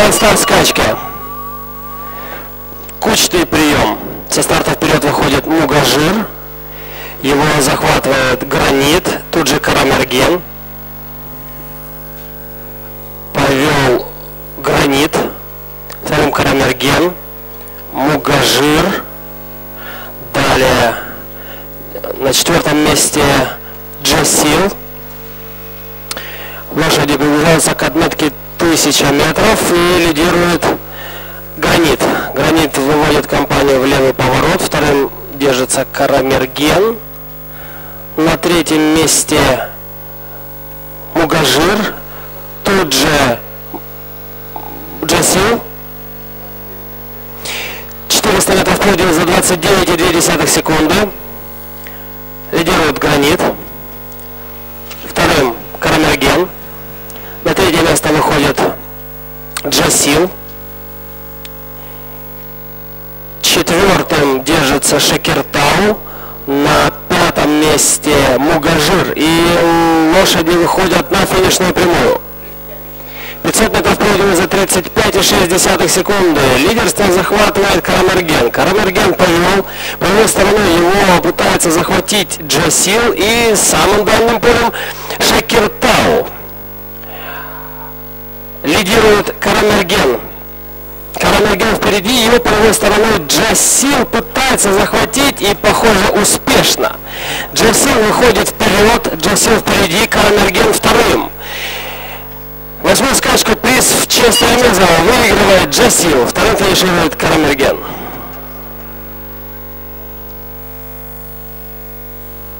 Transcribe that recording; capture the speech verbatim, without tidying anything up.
Начинает старт скачки. Кучный прием. Со старта вперед выходит Мугажир. Его захватывает Гранит. Тут же Карамерген. Повел Гранит. Вторым Карамерген. Мугажир. Далее на четвертом месте Джасил. Лошади приближаются к отметке тысяча метров и лидирует Гранит. Гранит выводит компанию в левый поворот. Вторым держится Карамерген. На третьем месте Мугажир. Тут же Джасил. четыреста метров подиум за двадцать девять и две десятых секунды. Лидирует Гранит. Вторым Карамерген. На третье место выходит Джасил. Четвертым держится Шекертау. На пятом месте Мугажир. И лошади выходят на финишную прямую. пятьсот метров подиума за тридцать пять и шесть десятых секунды. Лидерство захватывает Карамерген. Карамерген повел. Правой стороной его пытается захватить Джасил. И самым дальним полем Шекертау. Лидирует Карамерген. Карамерген впереди, его правой стороной Джасил пытается захватить и, похоже, успешно. Джасил выходит вперед, Джасил впереди, Карамерген вторым. Восьмую скачку приз в честь Ремезова выигрывает Джасил, вторым финиширует Карамерген.